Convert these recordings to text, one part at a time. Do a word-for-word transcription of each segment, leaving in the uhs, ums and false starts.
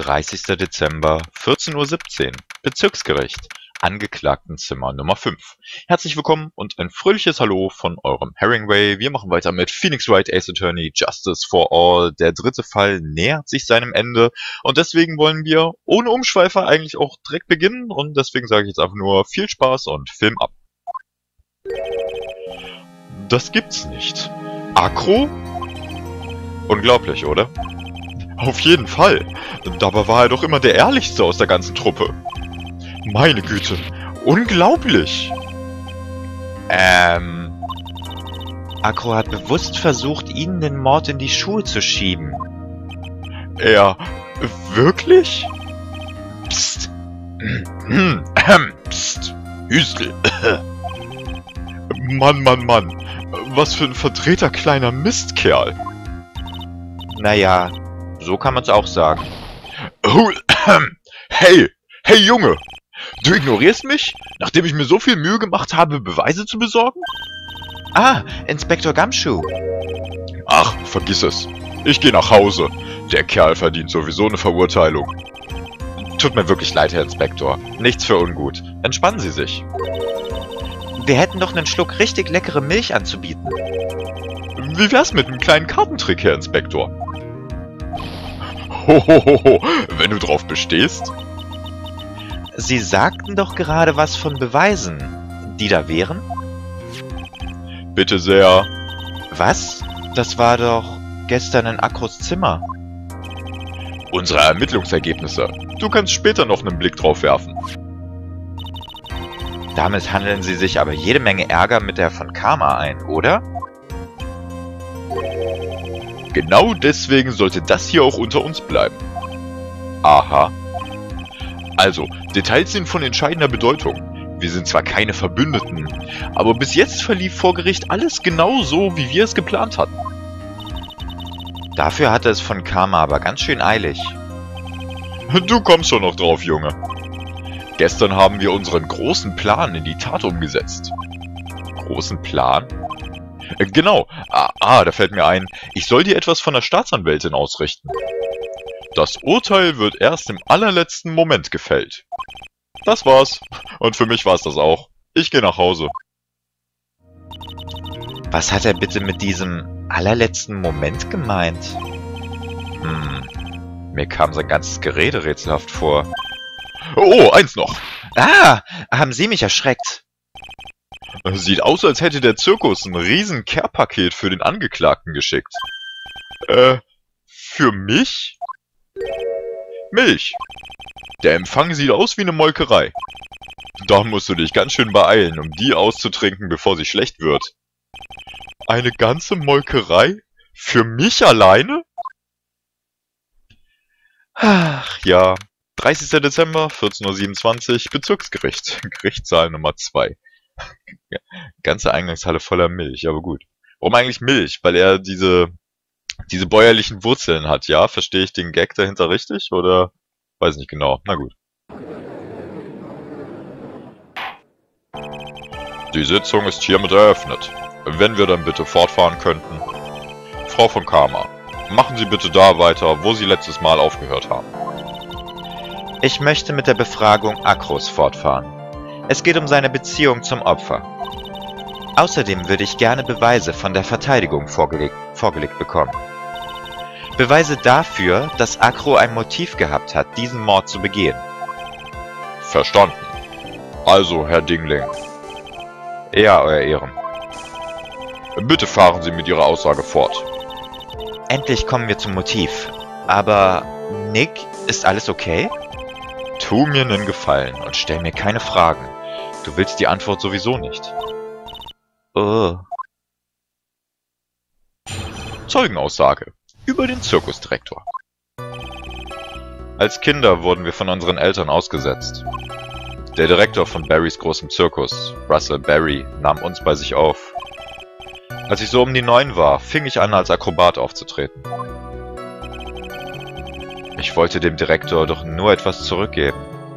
dreißigster Dezember, vierzehn Uhr siebzehn, Bezirksgericht, Angeklagtenzimmer Nummer fünf. Herzlich willkommen und ein fröhliches Hallo von eurem Herringway. Wir machen weiter mit Phoenix Wright Ace Attorney, Justice for All. Der dritte Fall nähert sich seinem Ende und deswegen wollen wir ohne Umschweife eigentlich auch direkt beginnen und deswegen sage ich jetzt einfach nur viel Spaß und Film ab. Das gibt's nicht. Akro? Unglaublich, oder? Auf jeden Fall. Dabei war er doch immer der Ehrlichste aus der ganzen Truppe. Meine Güte. Unglaublich. Ähm... Akro hat bewusst versucht, Ihnen den Mord in die Schuhe zu schieben. Er... wirklich? Psst. Psst. Hüstel. Mann, Mann, Mann. Was für ein verdrehter kleiner Mistkerl. Naja, so kann man's auch sagen. Hey, hey Junge. Du ignorierst mich, nachdem ich mir so viel Mühe gemacht habe, Beweise zu besorgen? Ah, Inspektor Gumshoe. Ach, vergiss es. Ich gehe nach Hause. Der Kerl verdient sowieso eine Verurteilung. Tut mir wirklich leid, Herr Inspektor. Nichts für ungut. Entspannen Sie sich. Wir hätten doch einen Schluck richtig leckere Milch anzubieten. Wie wär's mit einem kleinen Kartentrick, Herr Inspektor? Hohoho, wenn du drauf bestehst. Sie sagten doch gerade was von Beweisen, die da wären? Bitte sehr. Was? Das war doch gestern in Akros Zimmer. Unsere Ermittlungsergebnisse. Du kannst später noch einen Blick drauf werfen. Damit handeln Sie sich aber jede Menge Ärger mit der von Karma ein, oder? Genau deswegen sollte das hier auch unter uns bleiben. Aha. Also, Details sind von entscheidender Bedeutung. Wir sind zwar keine Verbündeten, aber bis jetzt verlief vor Gericht alles genau so, wie wir es geplant hatten. Dafür hatte es von Karma aber ganz schön eilig. Du kommst schon noch drauf, Junge. Gestern haben wir unseren großen Plan in die Tat umgesetzt. Großen Plan? Äh, genau. Ah, ah, da fällt mir ein, ich soll dir etwas von der Staatsanwältin ausrichten. Das Urteil wird erst im allerletzten Moment gefällt. Das war's. Und für mich war's das auch. Ich gehe nach Hause. Was hat er bitte mit diesem allerletzten Moment gemeint? Hm, mir kam sein ganzes Gerede rätselhaft vor. Oh, eins noch. Ah, haben Sie mich erschreckt? Sieht aus, als hätte der Zirkus ein riesen Care-Paket für den Angeklagten geschickt. Äh, für mich? Milch. Der Empfang sieht aus wie eine Molkerei. Da musst du dich ganz schön beeilen, um die auszutrinken, bevor sie schlecht wird. Eine ganze Molkerei? Für mich alleine? Ach ja, dreißigster Dezember, vierzehn Uhr siebenundzwanzig, Bezirksgericht, Gerichtssaal Nummer zwei. Ganze Eingangshalle voller Milch, aber gut. Warum eigentlich Milch? Weil er diese diese bäuerlichen Wurzeln hat, ja? Verstehe ich den Gag dahinter richtig? Oder weiß nicht genau. Na gut. Die Sitzung ist hiermit eröffnet. Wenn wir dann bitte fortfahren könnten. Frau von Karma, machen Sie bitte da weiter, wo Sie letztes Mal aufgehört haben. Ich möchte mit der Befragung Akros fortfahren. Es geht um seine Beziehung zum Opfer. Außerdem würde ich gerne Beweise von der Verteidigung vorgelegt, vorgelegt bekommen. Beweise dafür, dass Akro ein Motiv gehabt hat, diesen Mord zu begehen. Verstanden. Also, Herr Dingling. Ja, Euer Ehren. Bitte fahren Sie mit Ihrer Aussage fort. Endlich kommen wir zum Motiv. Aber, Nick, ist alles okay? Tu mir einen Gefallen und stell mir keine Fragen. Du willst die Antwort sowieso nicht. Oh. Zeugenaussage über den Zirkusdirektor. Als Kinder wurden wir von unseren Eltern ausgesetzt. Der Direktor von Barrys großem Zirkus, Russell Barry, nahm uns bei sich auf. Als ich so um die neun war, fing ich an, als Akrobat aufzutreten. Ich wollte dem Direktor doch nur etwas zurückgeben.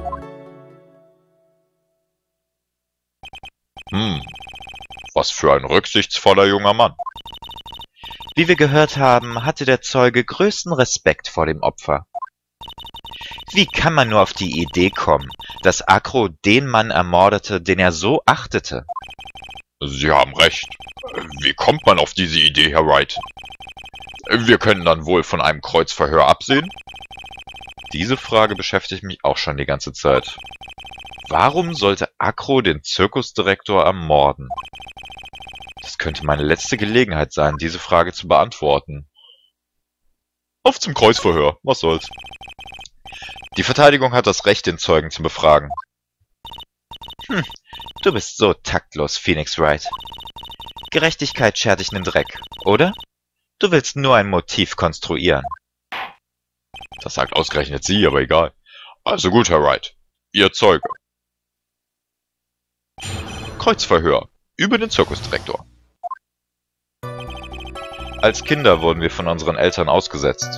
Hm, was für ein rücksichtsvoller junger Mann. Wie wir gehört haben, hatte der Zeuge größten Respekt vor dem Opfer. Wie kann man nur auf die Idee kommen, dass Akro den Mann ermordete, den er so achtete? Sie haben recht. Wie kommt man auf diese Idee, Herr Wright? Wir können dann wohl von einem Kreuzverhör absehen? Diese Frage beschäftigt mich auch schon die ganze Zeit. Warum sollte Akro den Zirkusdirektor ermorden? Das könnte meine letzte Gelegenheit sein, diese Frage zu beantworten. Auf zum Kreuzverhör, was soll's. Die Verteidigung hat das Recht, den Zeugen zu befragen. Hm, du bist so taktlos, Phoenix Wright. Gerechtigkeit schert dich nen Dreck, oder? Du willst nur ein Motiv konstruieren. Das sagt ausgerechnet Sie, aber egal. Also gut, Herr Wright. Ihr Zeuge. Kreuzverhör über den Zirkusdirektor. Als Kinder wurden wir von unseren Eltern ausgesetzt.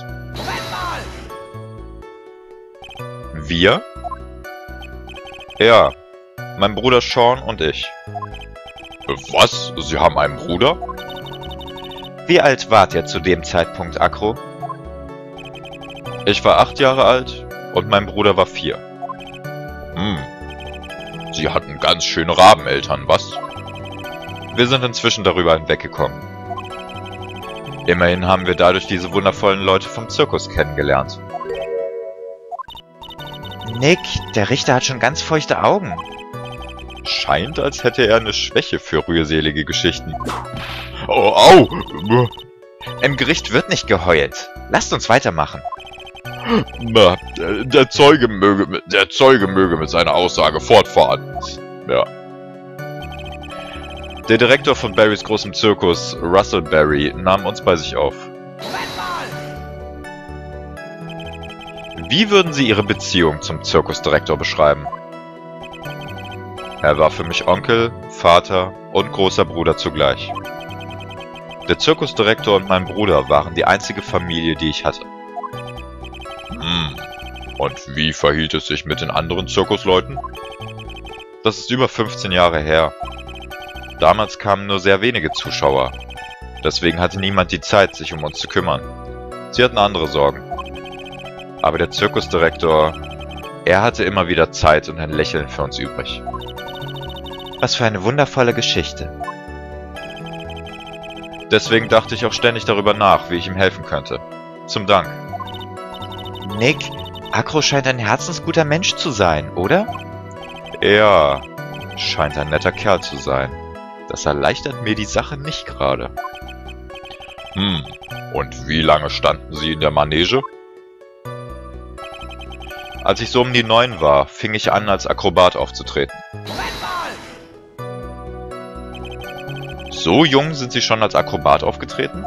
Wir? Ja, mein Bruder Sean und ich. Was? Sie haben einen Bruder? Wie alt wart ihr zu dem Zeitpunkt, Akro? Ich war acht Jahre alt und mein Bruder war vier. Hm. Sie hatten ganz schöne Rabeneltern, was? Wir sind inzwischen darüber hinweggekommen. Immerhin haben wir dadurch diese wundervollen Leute vom Zirkus kennengelernt. Nick, der Richter hat schon ganz feuchte Augen. Scheint, als hätte er eine Schwäche für rührselige Geschichten. Oh, au! Im Gericht wird nicht geheult. Lasst uns weitermachen. Na, der Zeuge möge mit, der Zeuge möge mit seiner Aussage fortfahren. Ja. Der Direktor von Barrys großem Zirkus, Russell Barry, nahm uns bei sich auf. Wie würden Sie Ihre Beziehung zum Zirkusdirektor beschreiben? Er war für mich Onkel, Vater und großer Bruder zugleich. Der Zirkusdirektor und mein Bruder waren die einzige Familie, die ich hatte. Hm. Und wie verhielt es sich mit den anderen Zirkusleuten? Das ist über fünfzehn Jahre her. Damals kamen nur sehr wenige Zuschauer. Deswegen hatte niemand die Zeit, sich um uns zu kümmern. Sie hatten andere Sorgen. Aber der Zirkusdirektor, er hatte immer wieder Zeit und ein Lächeln für uns übrig. Was für eine wundervolle Geschichte. Deswegen dachte ich auch ständig darüber nach, wie ich ihm helfen könnte. Zum Dank. Nick, Akro scheint ein herzensguter Mensch zu sein, oder? Er scheint ein netter Kerl zu sein. Das erleichtert mir die Sache nicht gerade. Hm, und wie lange standen Sie in der Manege? Als ich so um die neun war, fing ich an, als Akrobat aufzutreten. So jung sind Sie schon als Akrobat aufgetreten?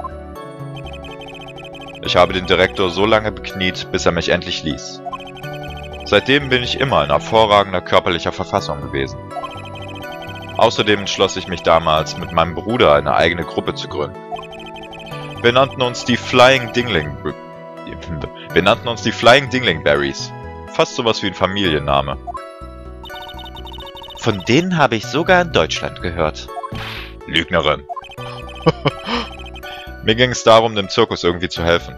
Ich habe den Direktor so lange bekniet, bis er mich endlich ließ. Seitdem bin ich immer in hervorragender körperlicher Verfassung gewesen. Außerdem entschloss ich mich damals, mit meinem Bruder eine eigene Gruppe zu gründen. Wir nannten uns die Flying Dingling... Wir nannten uns die Flying Dinglingberries. Fast sowas wie ein Familienname. Von denen habe ich sogar in Deutschland gehört. Lügnerin. Mir ging es darum, dem Zirkus irgendwie zu helfen.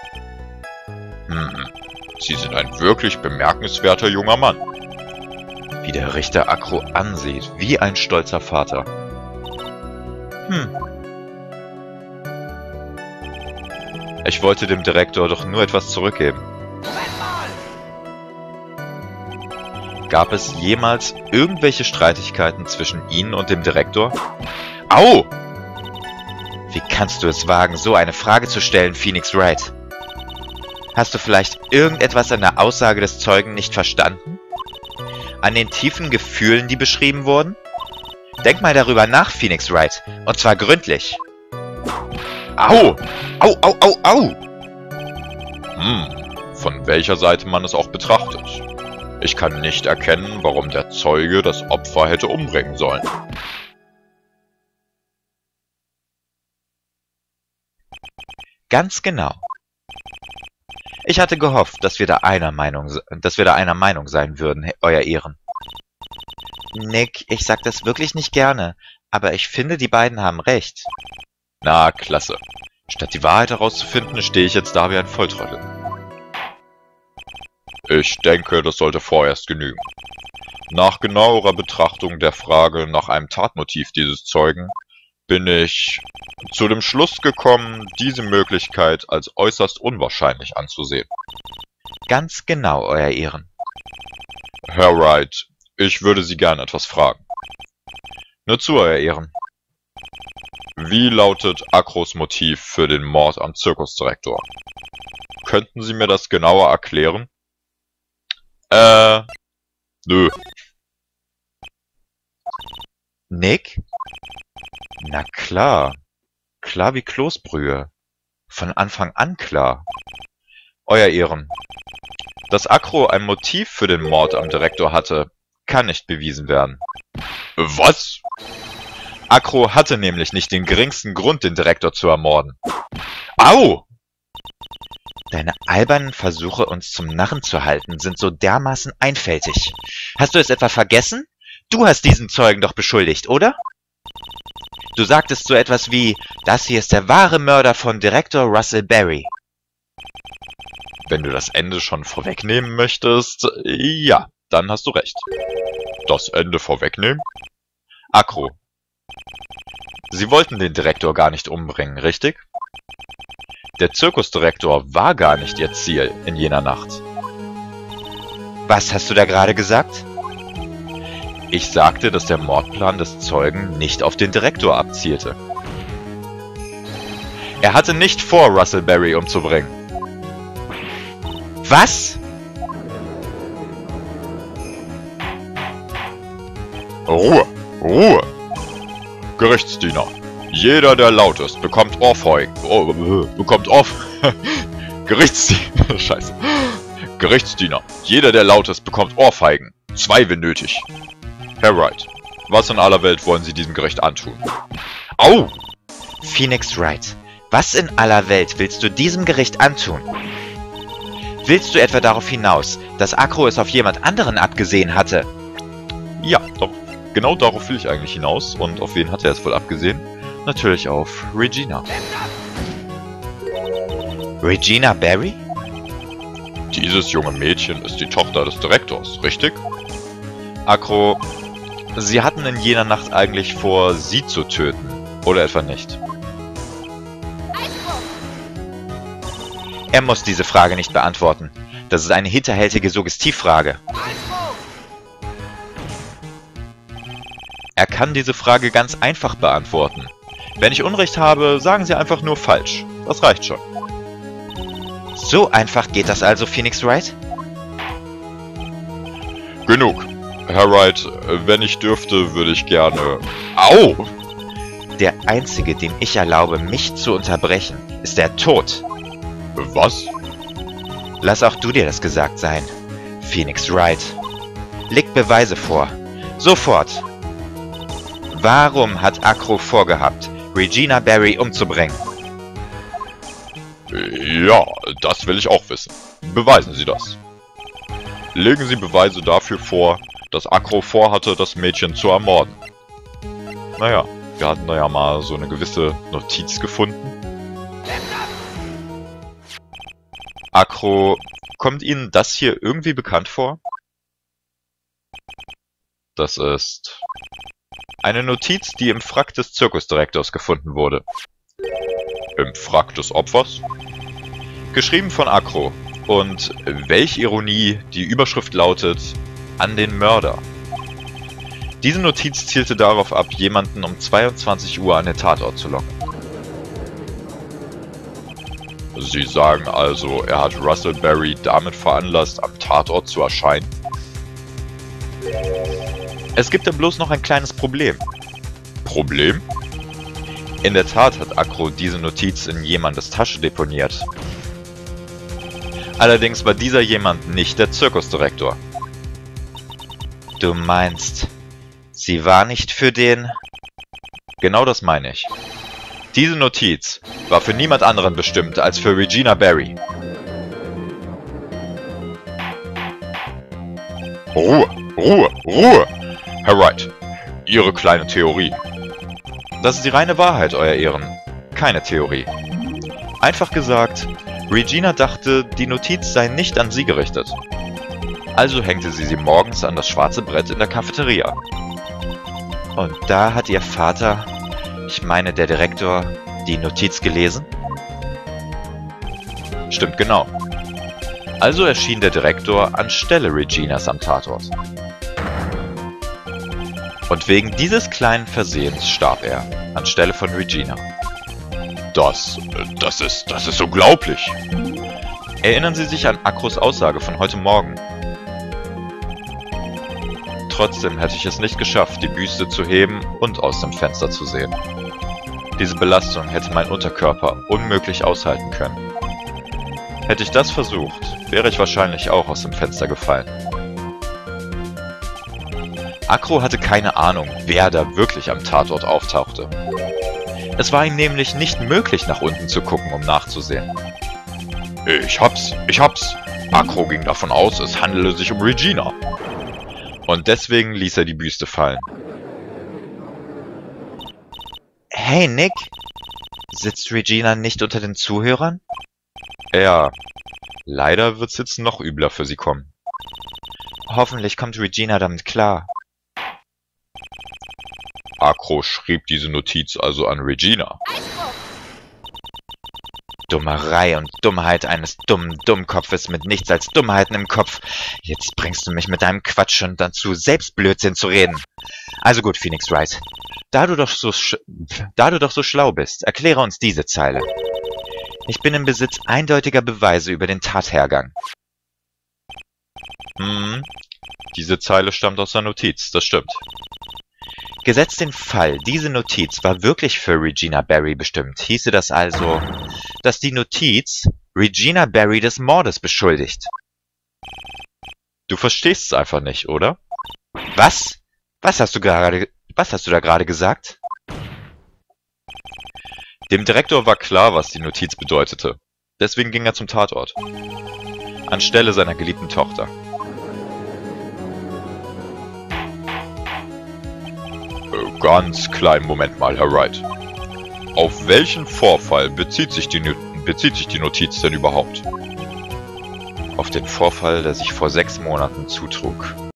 Hm, Sie sind ein wirklich bemerkenswerter junger Mann. Wie der Richter Akro ansieht, wie ein stolzer Vater. Hm. Ich wollte dem Direktor doch nur etwas zurückgeben. Gab es jemals irgendwelche Streitigkeiten zwischen Ihnen und dem Direktor? Au! Wie kannst du es wagen, so eine Frage zu stellen, Phoenix Wright? Hast du vielleicht irgendetwas an der Aussage des Zeugen nicht verstanden? An den tiefen Gefühlen, die beschrieben wurden? Denk mal darüber nach, Phoenix Wright, und zwar gründlich. Au! Au, au, au, au! Hm, von welcher Seite man es auch betrachtet. Ich kann nicht erkennen, warum der Zeuge das Opfer hätte umbringen sollen. Ganz genau. Ich hatte gehofft, dass wir da einer Meinung, dass wir da einer Meinung sein würden, Euer Ehren. Nick, ich sag das wirklich nicht gerne, aber ich finde, die beiden haben recht. Na, klasse. Statt die Wahrheit herauszufinden, stehe ich jetzt da wie ein Volltrottel. Ich denke, das sollte vorerst genügen. Nach genauerer Betrachtung der Frage nach einem Tatmotiv dieses Zeugen bin ich zu dem Schluss gekommen, diese Möglichkeit als äußerst unwahrscheinlich anzusehen. Ganz genau, Euer Ehren. Herr Wright, ich würde Sie gern etwas fragen. Nur zu, Euer Ehren. Wie lautet Akros Motiv für den Mord am Zirkusdirektor? Könnten Sie mir das genauer erklären? Äh, nö. Nick? Na klar. Klar wie Kloßbrühe. Von Anfang an klar. Euer Ehren. Dass Akro ein Motiv für den Mord am Direktor hatte, kann nicht bewiesen werden. Was? Akro hatte nämlich nicht den geringsten Grund, den Direktor zu ermorden. Au! Deine albernen Versuche, uns zum Narren zu halten, sind so dermaßen einfältig. Hast du es etwa vergessen? Du hast diesen Zeugen doch beschuldigt, oder? Du sagtest so etwas wie, das hier ist der wahre Mörder von Direktor Russell Berry. Wenn du das Ende schon vorwegnehmen möchtest, ja, dann hast du recht. Das Ende vorwegnehmen? Akro. Sie wollten den Direktor gar nicht umbringen, richtig? Der Zirkusdirektor war gar nicht ihr Ziel in jener Nacht. Was hast du da gerade gesagt? Ich sagte, dass der Mordplan des Zeugen nicht auf den Direktor abzielte. Er hatte nicht vor, Russell Berry umzubringen. Was? Ruhe! Ruhe! Gerichtsdiener. Jeder, der laut ist, bekommt Ohrfeigen. Oh, bekommt Off... Gerichtsdiener. Scheiße. Gerichtsdiener. Jeder, der laut ist, bekommt Ohrfeigen. Zwei, wenn nötig. Herr Wright, was in aller Welt wollen Sie diesem Gericht antun? Au! Phoenix Wright, was in aller Welt willst du diesem Gericht antun? Willst du etwa darauf hinaus, dass Akro es auf jemand anderen abgesehen hatte? Ja, doch, genau darauf will ich eigentlich hinaus. Und auf wen hat er es wohl abgesehen? Natürlich auf Regina. Regina Berry? Dieses junge Mädchen ist die Tochter des Direktors, richtig? Akro, Sie hatten in jener Nacht eigentlich vor, sie zu töten, oder etwa nicht? Er muss diese Frage nicht beantworten. Das ist eine hinterhältige Suggestivfrage. Er kann diese Frage ganz einfach beantworten. Wenn ich Unrecht habe, sagen Sie einfach nur falsch. Das reicht schon. So einfach geht das also, Phoenix Wright? Genug. Herr Wright, wenn ich dürfte, würde ich gerne... Au! Der Einzige, dem ich erlaube, mich zu unterbrechen, ist der Tod. Was? Lass auch du dir das gesagt sein, Phoenix Wright. Leg Beweise vor. Sofort. Warum hat Akro vorgehabt, Regina Berry umzubringen? Ja, das will ich auch wissen. Beweisen Sie das. Legen Sie Beweise dafür vor, dass Akro vorhatte, das Mädchen zu ermorden. Naja, wir hatten da ja mal so eine gewisse Notiz gefunden. Akro, kommt Ihnen das hier irgendwie bekannt vor? Das ist... eine Notiz, die im Frack des Zirkusdirektors gefunden wurde. Im Frack des Opfers? Geschrieben von Akro. Und welch Ironie, die Überschrift lautet: An den Mörder. Diese Notiz zielte darauf ab, jemanden um zweiundzwanzig Uhr an den Tatort zu locken. Sie sagen also, er hat Russell Berry damit veranlasst, am Tatort zu erscheinen? Es gibt da bloß noch ein kleines Problem. Problem? In der Tat hat Akro diese Notiz in jemandes Tasche deponiert. Allerdings war dieser jemand nicht der Zirkusdirektor. Du meinst, sie war nicht für den... Genau das meine ich. Diese Notiz war für niemand anderen bestimmt als für Regina Berry. Ruhe, Ruhe, Ruhe! Herr Wright, Ihre kleine Theorie. Das ist die reine Wahrheit, Euer Ehren. Keine Theorie. Einfach gesagt, Regina dachte, die Notiz sei nicht an sie gerichtet. Also hängte sie sie morgens an das schwarze Brett in der Cafeteria. Und da hat ihr Vater, ich meine der Direktor, die Notiz gelesen? Stimmt genau. Also erschien der Direktor anstelle Reginas am Tatort. Und wegen dieses kleinen Versehens starb er, anstelle von Regina. Das, das ist, das ist unglaublich. Erinnern Sie sich an Akros Aussage von heute Morgen? Trotzdem hätte ich es nicht geschafft, die Büste zu heben und aus dem Fenster zu sehen. Diese Belastung hätte mein Unterkörper unmöglich aushalten können. Hätte ich das versucht, wäre ich wahrscheinlich auch aus dem Fenster gefallen. Akro hatte keine Ahnung, wer da wirklich am Tatort auftauchte. Es war ihm nämlich nicht möglich, nach unten zu gucken, um nachzusehen. Ich hab's, ich hab's. Akro ging davon aus, es handele sich um Regina. Und deswegen ließ er die Büste fallen. Hey Nick, sitzt Regina nicht unter den Zuhörern? Ja, leider wird's jetzt noch übler für sie kommen. Hoffentlich kommt Regina damit klar. Akro schrieb diese Notiz also an Regina. Dummerei und Dummheit eines dummen Dummkopfes mit nichts als Dummheiten im Kopf. Jetzt bringst du mich mit deinem Quatsch und dazu, selbst Blödsinn zu reden. Also gut, Phoenix Wright. Da du doch so sch da du doch so schlau bist, erkläre uns diese Zeile. Ich bin im Besitz eindeutiger Beweise über den Tathergang. Hm, diese Zeile stammt aus der Notiz, das stimmt. Gesetzt den Fall, diese Notiz war wirklich für Regina Barry bestimmt, hieße das also, dass die Notiz Regina Barry des Mordes beschuldigt. Du verstehst es einfach nicht, oder? Was? Was hast du gerade, was hast du da gerade gesagt? Dem Direktor war klar, was die Notiz bedeutete. Deswegen ging er zum Tatort. Anstelle seiner geliebten Tochter. Ganz kleinen Moment mal, Herr Wright. Auf welchen Vorfall bezieht sich die, bezieht sich die Notiz denn überhaupt? Auf den Vorfall, der sich vor sechs Monaten zutrug.